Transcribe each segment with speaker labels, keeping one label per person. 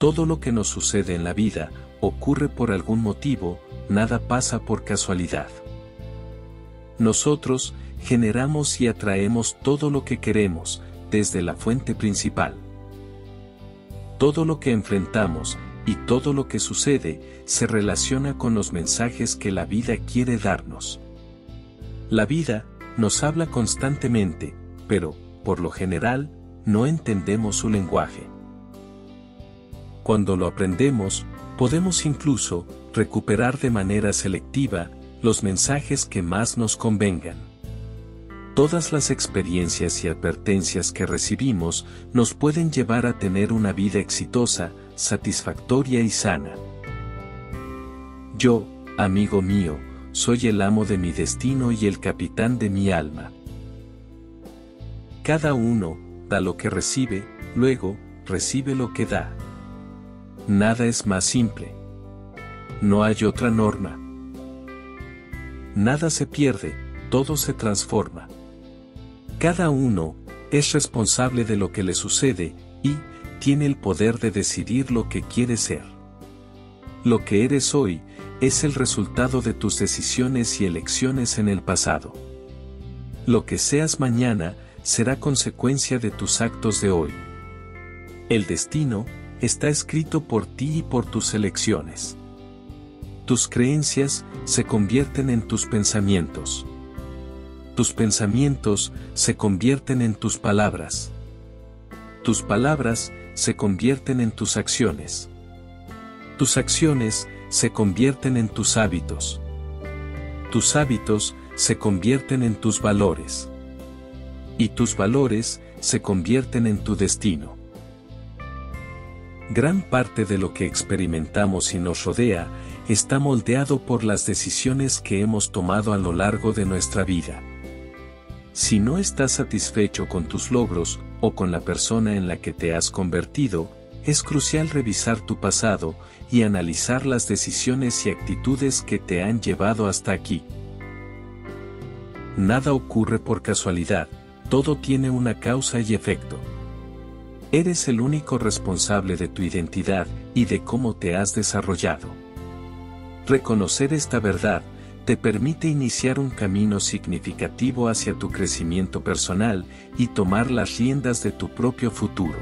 Speaker 1: Todo lo que nos sucede en la vida, ocurre por algún motivo, nada pasa por casualidad. Nosotros, generamos y atraemos todo lo que queremos, desde la fuente principal. Todo lo que enfrentamos, y todo lo que sucede, se relaciona con los mensajes que la vida quiere darnos. La vida, nos habla constantemente, pero, por lo general, no entendemos su lenguaje. Cuando lo aprendemos, podemos incluso, recuperar de manera selectiva, los mensajes que más nos convengan. Todas las experiencias y advertencias que recibimos nos pueden llevar a tener una vida exitosa, satisfactoria y sana. Yo, amigo mío, soy el amo de mi destino y el capitán de mi alma. Cada uno da lo que recibe, luego recibe lo que da. Nada es más simple. No hay otra norma. Nada se pierde, todo se transforma. Cada uno es responsable de lo que le sucede y tiene el poder de decidir lo que quiere ser. Lo que eres hoy es el resultado de tus decisiones y elecciones en el pasado. Lo que seas mañana será consecuencia de tus actos de hoy. El destino está escrito por ti y por tus elecciones. Tus creencias se convierten en tus pensamientos. Tus pensamientos se convierten en tus palabras. Tus palabras se convierten en tus acciones. Tus acciones se convierten en tus hábitos. Tus hábitos se convierten en tus valores. Y tus valores se convierten en tu destino. Gran parte de lo que experimentamos y nos rodea está moldeado por las decisiones que hemos tomado a lo largo de nuestra vida. Si no estás satisfecho con tus logros o con la persona en la que te has convertido, es crucial revisar tu pasado y analizar las decisiones y actitudes que te han llevado hasta aquí. Nada ocurre por casualidad, todo tiene una causa y efecto. Eres el único responsable de tu identidad y de cómo te has desarrollado. Reconocer esta verdad te permite iniciar un camino significativo hacia tu crecimiento personal y tomar las riendas de tu propio futuro.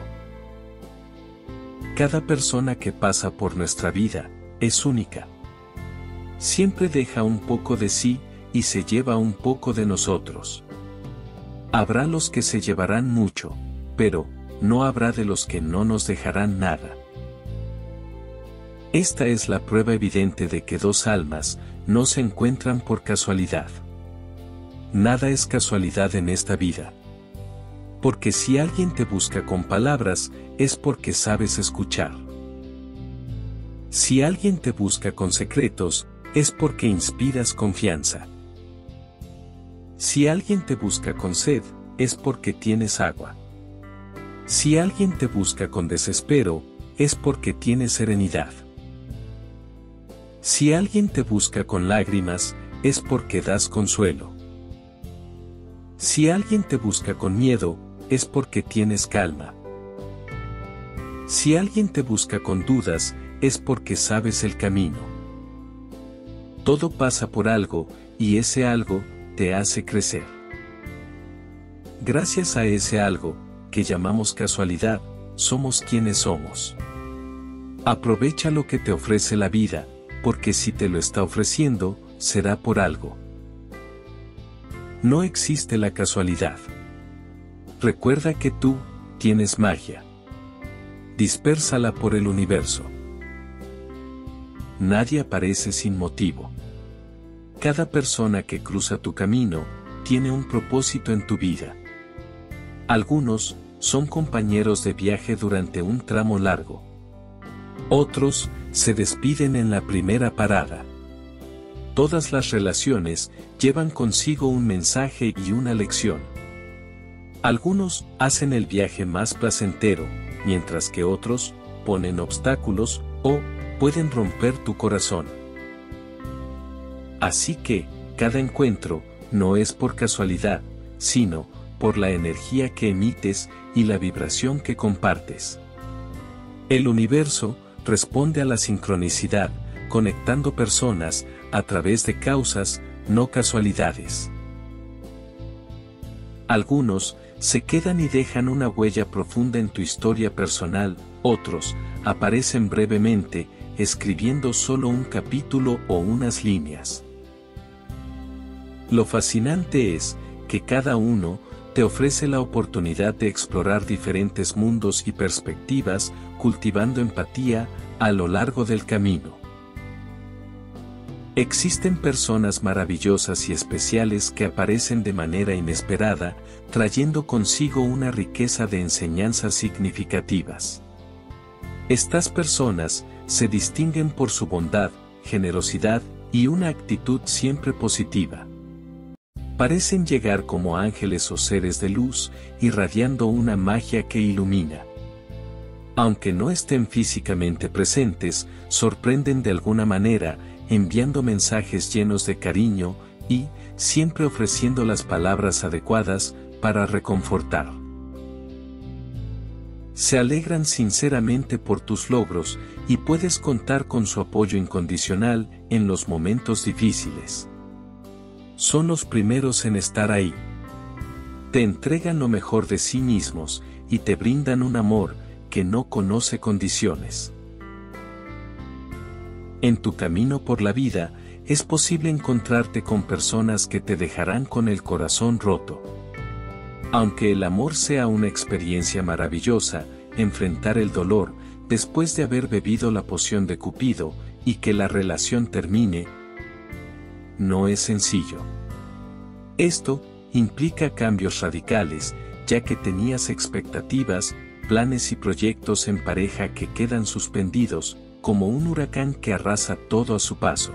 Speaker 1: Cada persona que pasa por nuestra vida es única. Siempre deja un poco de sí y se lleva un poco de nosotros. Habrá los que se llevarán mucho, pero no habrá de los que no nos dejarán nada. Esta es la prueba evidente de que dos almas no se encuentran por casualidad. Nada es casualidad en esta vida. Porque si alguien te busca con palabras, es porque sabes escuchar. Si alguien te busca con secretos, es porque inspiras confianza. Si alguien te busca con sed, es porque tienes agua. Si alguien te busca con desespero, es porque tienes serenidad. Si alguien te busca con lágrimas, es porque das consuelo. Si alguien te busca con miedo, es porque tienes calma. Si alguien te busca con dudas, es porque sabes el camino. Todo pasa por algo, y ese algo te hace crecer. Gracias a ese algo, que llamamos casualidad, somos quienes somos. Aprovecha lo que te ofrece la vida, porque si te lo está ofreciendo, será por algo. No existe la casualidad. Recuerda que tú tienes magia. Dispérsala por el universo. Nadie aparece sin motivo. Cada persona que cruza tu camino tiene un propósito en tu vida. Algunos son compañeros de viaje durante un tramo largo. Otros se despiden en la primera parada. Todas las relaciones llevan consigo un mensaje y una lección. Algunos hacen el viaje más placentero, mientras que otros ponen obstáculos o pueden romper tu corazón. Así que, cada encuentro no es por casualidad, sino por la energía que emites y la vibración que compartes. El universo responde a la sincronicidad, conectando personas a través de causas, no casualidades. Algunos se quedan y dejan una huella profunda en tu historia personal, otros aparecen brevemente, escribiendo solo un capítulo o unas líneas. Lo fascinante es que cada uno te ofrece la oportunidad de explorar diferentes mundos y perspectivas, cultivando empatía a lo largo del camino. Existen personas maravillosas y especiales que aparecen de manera inesperada, trayendo consigo una riqueza de enseñanzas significativas. Estas personas se distinguen por su bondad, generosidad y una actitud siempre positiva. Parecen llegar como ángeles o seres de luz, irradiando una magia que ilumina. Aunque no estén físicamente presentes, sorprenden de alguna manera, enviando mensajes llenos de cariño y, siempre ofreciendo las palabras adecuadas para reconfortar. Se alegran sinceramente por tus logros y puedes contar con su apoyo incondicional en los momentos difíciles. Son los primeros en estar ahí. Te entregan lo mejor de sí mismos y te brindan un amor que no conoce condiciones. En tu camino por la vida, es posible encontrarte con personas que te dejarán con el corazón roto. Aunque el amor sea una experiencia maravillosa, enfrentar el dolor, después de haber bebido la poción de Cupido, y que la relación termine, no es sencillo. Esto implica cambios radicales, ya que tenías expectativas, planes y proyectos en pareja que quedan suspendidos, como un huracán que arrasa todo a su paso.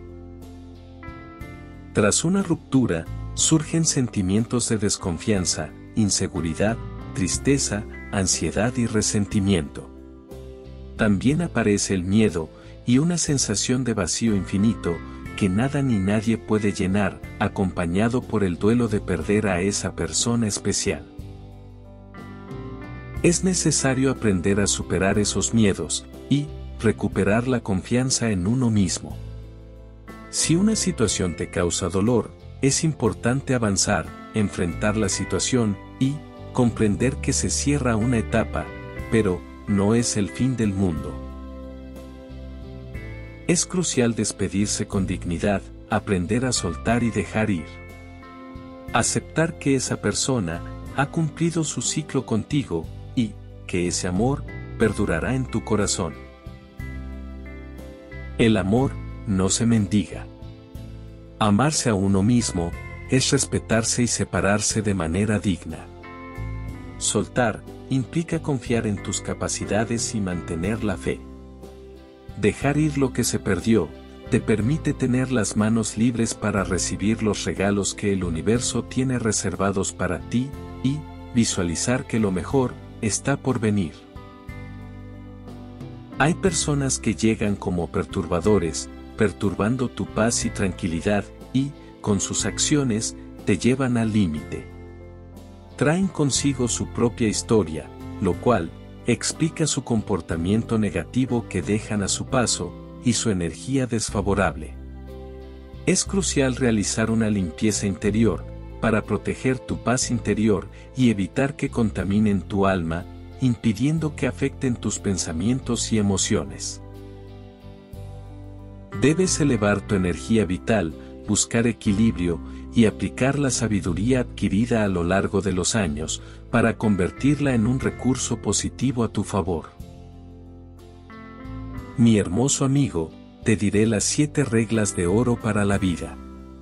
Speaker 1: Tras una ruptura, surgen sentimientos de desconfianza, inseguridad, tristeza, ansiedad y resentimiento. También aparece el miedo y una sensación de vacío infinito que nada ni nadie puede llenar, acompañado por el duelo de perder a esa persona especial. Es necesario aprender a superar esos miedos y recuperar la confianza en uno mismo. Si una situación te causa dolor, es importante avanzar, enfrentar la situación y comprender que se cierra una etapa, pero no es el fin del mundo. Es crucial despedirse con dignidad, aprender a soltar y dejar ir. Aceptar que esa persona ha cumplido su ciclo contigo y que ese amor perdurará en tu corazón. El amor no se mendiga. Amarse a uno mismo es respetarse y separarse de manera digna. Soltar implica confiar en tus capacidades y mantener la fe. Dejar ir lo que se perdió te permite tener las manos libres para recibir los regalos que el universo tiene reservados para ti y visualizar que lo mejor está por venir. Hay personas que llegan como perturbadores, perturbando tu paz y tranquilidad y, con sus acciones, te llevan al límite. Traen consigo su propia historia, lo cual explica su comportamiento negativo que dejan a su paso y su energía desfavorable. Es crucial realizar una limpieza interior para proteger tu paz interior y evitar que contaminen tu alma, impidiendo que afecten tus pensamientos y emociones. Debes elevar tu energía vital, buscar equilibrio y aplicar la sabiduría adquirida a lo largo de los años para convertirla en un recurso positivo a tu favor. Mi hermoso amigo, te diré las 7 reglas de oro para la vida.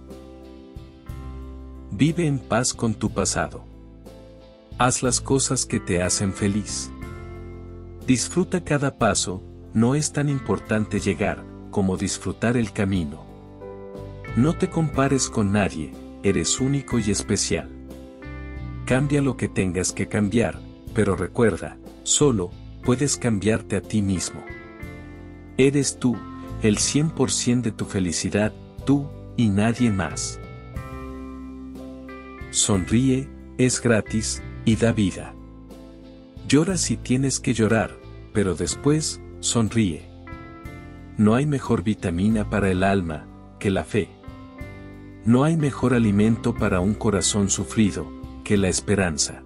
Speaker 1: Vive en paz con tu pasado. Haz las cosas que te hacen feliz. Disfruta cada paso, no es tan importante llegar como disfrutar el camino. No te compares con nadie, eres único y especial. Cambia lo que tengas que cambiar, pero recuerda, solo puedes cambiarte a ti mismo. Eres tú, el 100% de tu felicidad, tú y nadie más. Sonríe, es gratis y da vida. Llora si tienes que llorar, pero después, sonríe. No hay mejor vitamina para el alma que la fe. No hay mejor alimento para un corazón sufrido que la esperanza.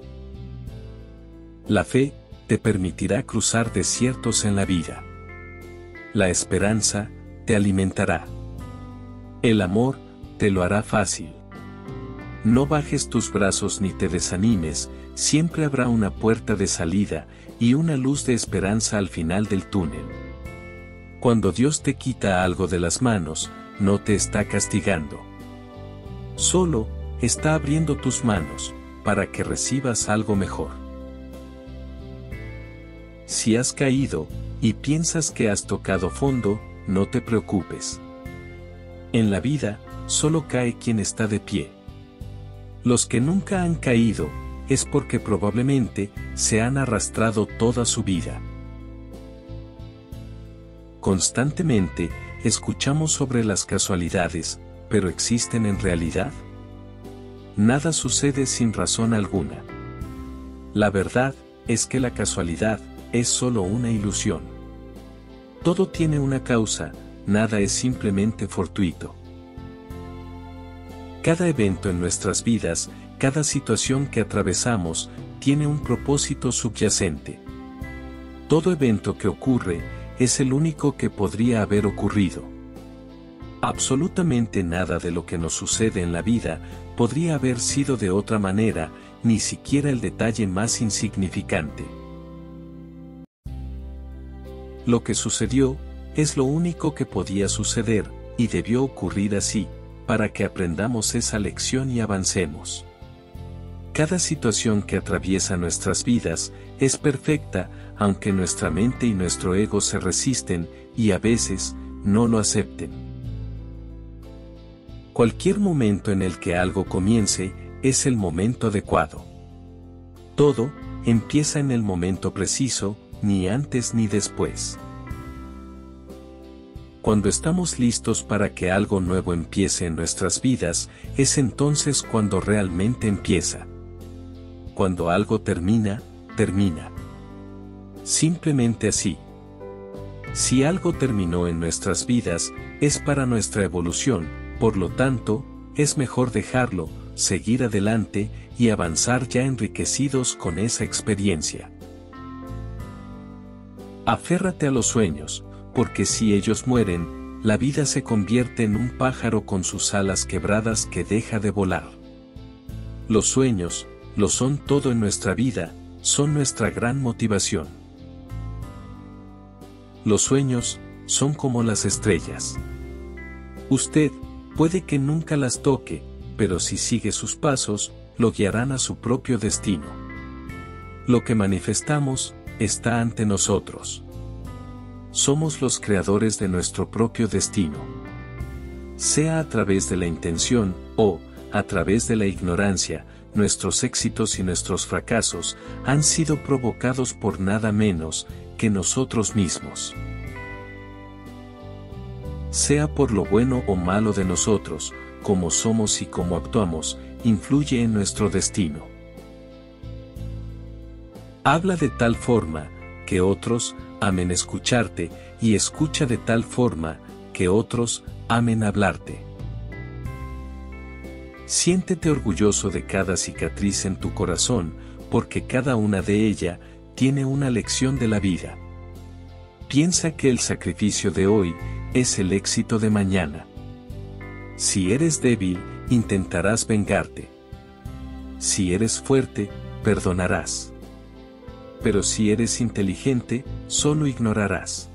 Speaker 1: La fe te permitirá cruzar desiertos en la vida. La esperanza te alimentará. El amor te lo hará fácil. No bajes tus brazos ni te desanimes, siempre habrá una puerta de salida y una luz de esperanza al final del túnel. Cuando Dios te quita algo de las manos, no te está castigando. Solo está abriendo tus manos para que recibas algo mejor. Si has caído y piensas que has tocado fondo, no te preocupes. En la vida, solo cae quien está de pie. Los que nunca han caído, es porque probablemente se han arrastrado toda su vida. Constantemente, escuchamos sobre las casualidades, pero ¿existen en realidad? Nada sucede sin razón alguna. La verdad es que la casualidad es solo una ilusión. Todo tiene una causa, nada es simplemente fortuito. Cada evento en nuestras vidas, cada situación que atravesamos, tiene un propósito subyacente. Todo evento que ocurre, es el único que podría haber ocurrido. Absolutamente nada de lo que nos sucede en la vida, podría haber sido de otra manera, ni siquiera el detalle más insignificante. Lo que sucedió, es lo único que podía suceder, y debió ocurrir así, para que aprendamos esa lección y avancemos. Cada situación que atraviesa nuestras vidas, es perfecta, aunque nuestra mente y nuestro ego se resisten, y a veces, no lo acepten. Cualquier momento en el que algo comience, es el momento adecuado. Todo, empieza en el momento preciso, ni antes ni después. Cuando estamos listos para que algo nuevo empiece en nuestras vidas, es entonces cuando realmente empieza. Cuando algo termina, termina. Simplemente así. Si algo terminó en nuestras vidas, es para nuestra evolución, por lo tanto, es mejor dejarlo, seguir adelante, y avanzar ya enriquecidos con esa experiencia. Aférrate a los sueños, porque si ellos mueren, la vida se convierte en un pájaro con sus alas quebradas que deja de volar. Los sueños, lo son todo en nuestra vida, son nuestra gran motivación. Los sueños, son como las estrellas. Usted, puede que nunca las toque, pero si sigue sus pasos, lo guiarán a su propio destino. Lo que manifestamos, está ante nosotros. Somos los creadores de nuestro propio destino. Sea a través de la intención, o, a través de la ignorancia, nuestros éxitos y nuestros fracasos, han sido provocados por nada menos, que nosotros mismos. Sea por lo bueno o malo de nosotros, como somos y cómo actuamos, influye en nuestro destino. Habla de tal forma, que otros, amen escucharte, y escucha de tal forma, que otros, amen hablarte. Siéntete orgulloso de cada cicatriz en tu corazón, porque cada una de ellas, tiene una lección de la vida. Piensa que el sacrificio de hoy, es el éxito de mañana. Si eres débil, intentarás vengarte. Si eres fuerte, perdonarás. Pero si eres inteligente, solo ignorarás.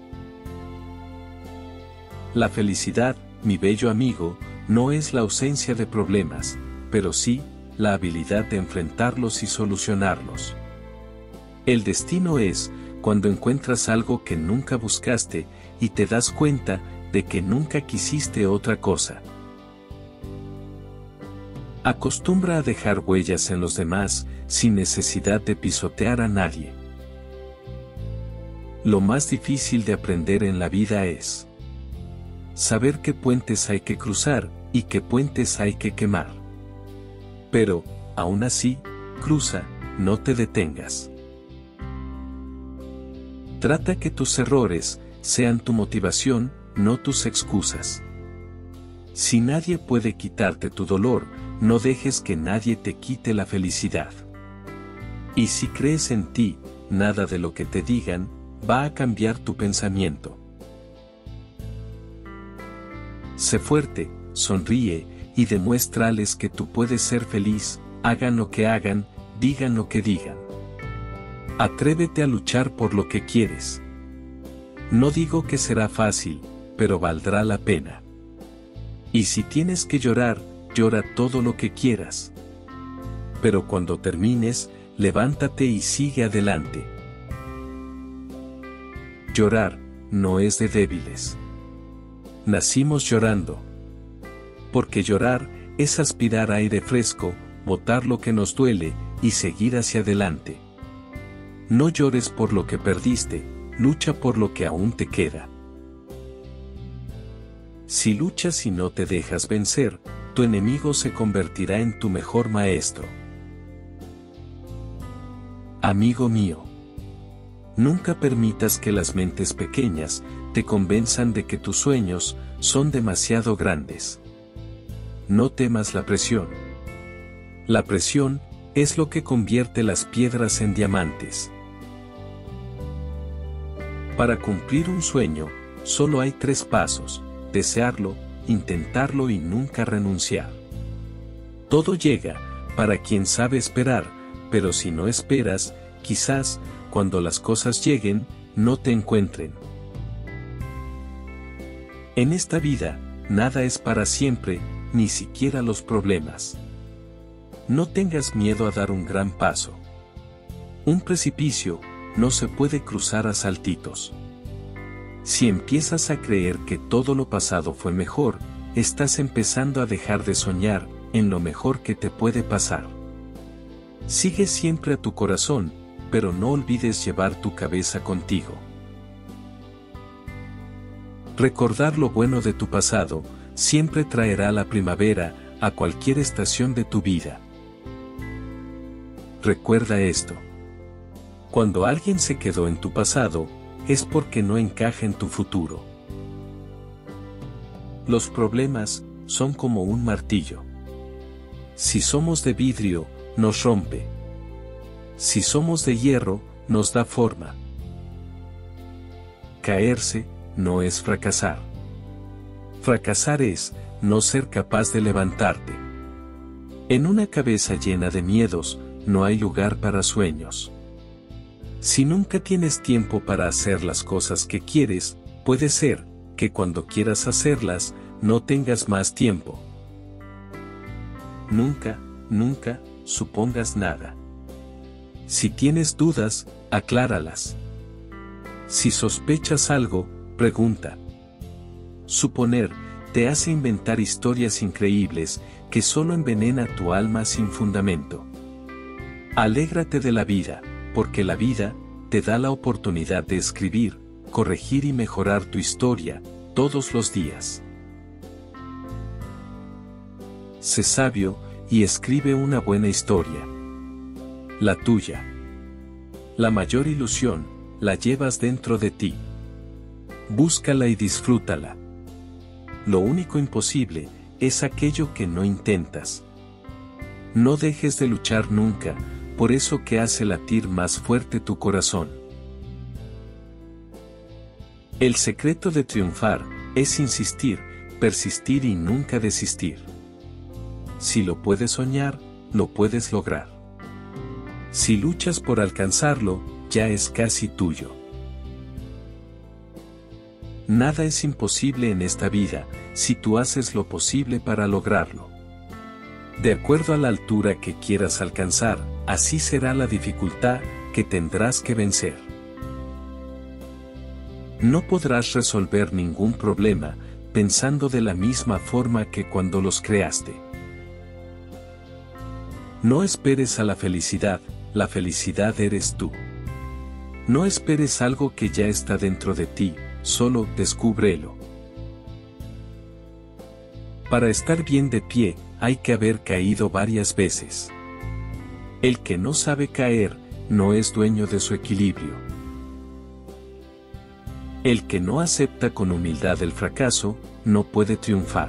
Speaker 1: La felicidad, mi bello amigo, no es la ausencia de problemas, pero sí, la habilidad de enfrentarlos y solucionarlos. El destino es, cuando encuentras algo que nunca buscaste, y te das cuenta, de que nunca quisiste otra cosa. Acostumbra a dejar huellas en los demás, sin necesidad de pisotear a nadie. Lo más difícil de aprender en la vida es saber qué puentes hay que cruzar, y qué puentes hay que quemar. Pero, aún así, cruza, no te detengas. Trata que tus errores sean tu motivación, no tus excusas. Si nadie puede quitarte tu dolor, no dejes que nadie te quite la felicidad. Y si crees en ti, nada de lo que te digan va a cambiar tu pensamiento. Sé fuerte, sonríe, y demuéstrales que tú puedes ser feliz, hagan lo que hagan, digan lo que digan. Atrévete a luchar por lo que quieres. No digo que será fácil, pero valdrá la pena. Y si tienes que llorar, llora todo lo que quieras. Pero cuando termines, levántate y sigue adelante. Llorar no es de débiles. Nacimos llorando. Porque llorar es aspirar aire fresco, botar lo que nos duele y seguir hacia adelante. No llores por lo que perdiste, lucha por lo que aún te queda. Si luchas y no te dejas vencer, tu enemigo se convertirá en tu mejor maestro. Amigo mío, nunca permitas que las mentes pequeñas te convenzan de que tus sueños son demasiado grandes. No temas la presión. La presión es lo que convierte las piedras en diamantes. Para cumplir un sueño, solo hay 3 pasos: desearlo, intentarlo y nunca renunciar. Todo llega, para quien sabe esperar, pero si no esperas, quizás, cuando las cosas lleguen, no te encuentren. En esta vida, nada es para siempre, ni siquiera los problemas. No tengas miedo a dar un gran paso. Un precipicio no se puede cruzar a saltitos. Si empiezas a creer que todo lo pasado fue mejor, estás empezando a dejar de soñar en lo mejor que te puede pasar. Sigue siempre a tu corazón, pero no olvides llevar tu cabeza contigo. Recordar lo bueno de tu pasado siempre traerá la primavera a cualquier estación de tu vida. Recuerda esto. Cuando alguien se quedó en tu pasado, es porque no encaja en tu futuro. Los problemas son como un martillo. Si somos de vidrio, nos rompe. Si somos de hierro, nos da forma. Caerse no es fracasar. Fracasar es no ser capaz de levantarte. En una cabeza llena de miedos, no hay lugar para sueños. Si nunca tienes tiempo para hacer las cosas que quieres, puede ser que cuando quieras hacerlas, no tengas más tiempo. Nunca, nunca, supongas nada. Si tienes dudas, acláralas. Si sospechas algo, pregunta. Suponer te hace inventar historias increíbles que solo envenena tu alma sin fundamento. Alégrate de la vida, porque la vida te da la oportunidad de escribir, corregir y mejorar tu historia todos los días. Sé sabio y escribe una buena historia. La tuya. La mayor ilusión la llevas dentro de ti. Búscala y disfrútala. Lo único imposible es aquello que no intentas. No dejes de luchar nunca, por eso que hace latir más fuerte tu corazón. El secreto de triunfar es insistir, persistir y nunca desistir. Si lo puedes soñar, lo puedes lograr. Si luchas por alcanzarlo, ya es casi tuyo. Nada es imposible en esta vida, si tú haces lo posible para lograrlo. De acuerdo a la altura que quieras alcanzar, así será la dificultad que tendrás que vencer. No podrás resolver ningún problema pensando de la misma forma que cuando los creaste. No esperes a la felicidad eres tú. No esperes algo que ya está dentro de ti, solo descúbrelo. Para estar bien de pie, hay que haber caído varias veces. El que no sabe caer, no es dueño de su equilibrio. El que no acepta con humildad el fracaso, no puede triunfar.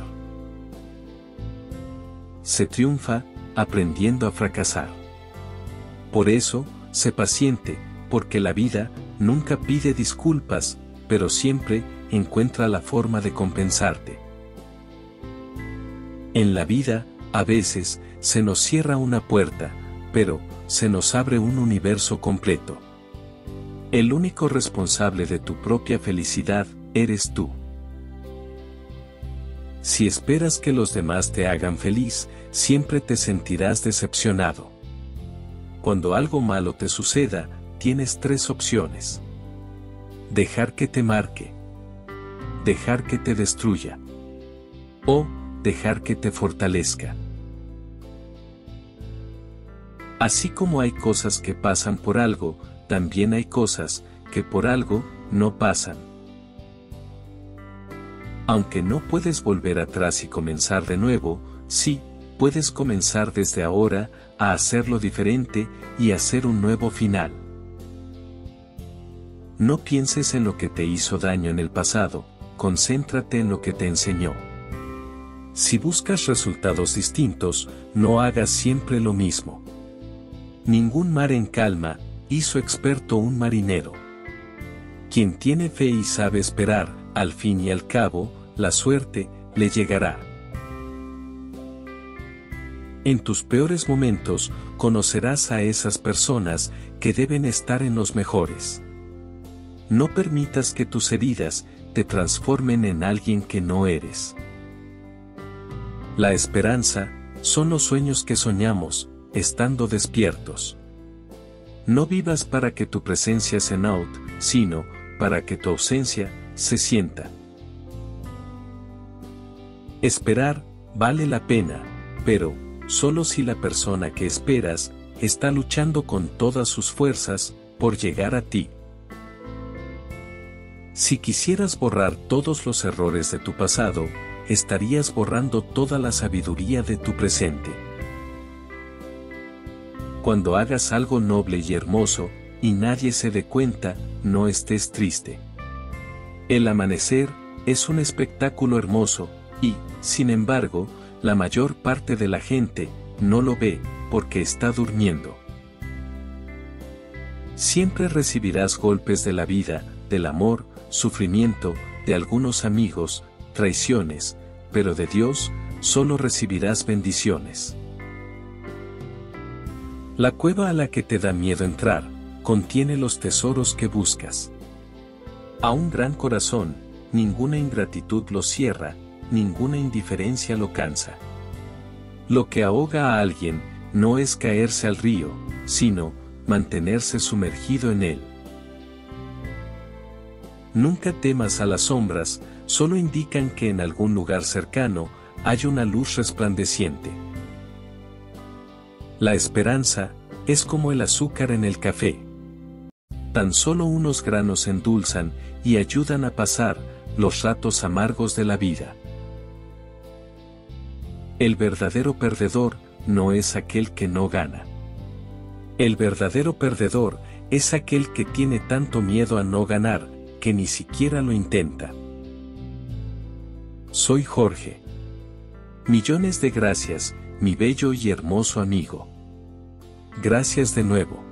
Speaker 1: Se triunfa aprendiendo a fracasar. Por eso, sé paciente, porque la vida nunca pide disculpas, pero siempre encuentra la forma de compensarte. En la vida, a veces, se nos cierra una puerta, pero se nos abre un universo completo. El único responsable de tu propia felicidad eres tú. Si esperas que los demás te hagan feliz, siempre te sentirás decepcionado. Cuando algo malo te suceda, tienes 3 opciones. Dejar que te marque. Dejar que te destruya. O dejar que te fortalezca. Así como hay cosas que pasan por algo, también hay cosas que por algo no pasan. Aunque no puedes volver atrás y comenzar de nuevo, sí, puedes comenzar desde ahora a hacerlo diferente y hacer un nuevo final. No pienses en lo que te hizo daño en el pasado, concéntrate en lo que te enseñó. Si buscas resultados distintos, no hagas siempre lo mismo. Ningún mar en calma hizo experto un marinero. Quien tiene fe y sabe esperar, al fin y al cabo, la suerte le llegará. En tus peores momentos, conocerás a esas personas que deben estar en los mejores. No permitas que tus heridas te transformen en alguien que no eres. La esperanza son los sueños que soñamos, estando despiertos. No vivas para que tu presencia se note, sino para que tu ausencia se sienta. Esperar vale la pena, pero solo si la persona que esperas está luchando con todas sus fuerzas por llegar a ti. Si quisieras borrar todos los errores de tu pasado, estarías borrando toda la sabiduría de tu presente. Cuando hagas algo noble y hermoso, y nadie se dé cuenta, no estés triste. El amanecer es un espectáculo hermoso, y, sin embargo, la mayor parte de la gente no lo ve, porque está durmiendo. Siempre recibirás golpes de la vida, del amor, sufrimiento, de algunos amigos, traiciones, pero de Dios, solo recibirás bendiciones. La cueva a la que te da miedo entrar, contiene los tesoros que buscas. A un gran corazón, ninguna ingratitud lo cierra, ninguna indiferencia lo cansa. Lo que ahoga a alguien, no es caerse al río, sino mantenerse sumergido en él. Nunca temas a las sombras, solo indican que en algún lugar cercano hay una luz resplandeciente. La esperanza es como el azúcar en el café. Tan solo unos granos endulzan y ayudan a pasar los ratos amargos de la vida. El verdadero perdedor no es aquel que no gana. El verdadero perdedor es aquel que tiene tanto miedo a no ganar, que ni siquiera lo intenta. Soy Jorge. Millones de gracias, mi bello y hermoso amigo. Gracias de nuevo.